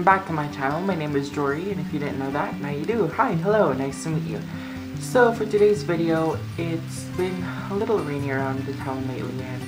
welcome back to my channel. My name is Jory, and if you didn't know that, now you do. Hi, hello, nice to meet you. So for today's video, it's been a little rainy around the town lately, and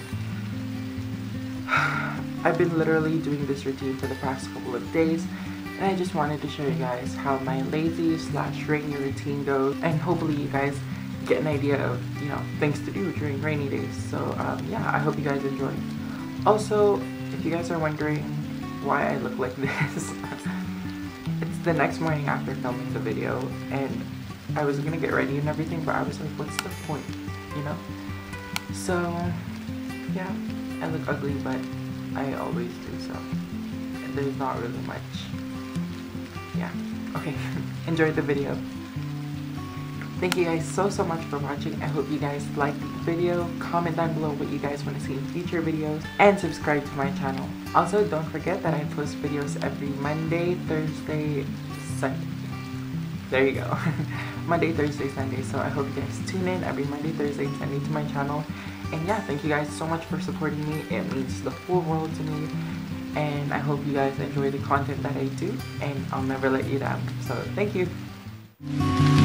I've been literally doing this routine for the past couple of days, and I just wanted to show you guys how my lazy / rainy routine goes, and hopefully you guys get an idea of, things to do during rainy days. So yeah, I hope you guys enjoy. Also, if you guys are wondering why I look like this, it's the next morning after filming the video, and I was gonna get ready and everything, but I was like, what's the point, So yeah, I look ugly, but I always do, so there's not really much. Yeah, okay. Enjoy the video. Thank you guys so much for watching. I hope you guys liked the video. Comment down below what you guys want to see in future videos, and subscribe to my channel. Also, don't forget that I post videos every Monday, Thursday, Sunday. There you go. Monday, Thursday, Sunday. So I hope you guys tune in every Monday, Thursday, and Sunday to my channel. And yeah, thank you guys so much for supporting me. It means the whole world to me. And I hope you guys enjoy the content that I do, and I'll never let you down. So thank you.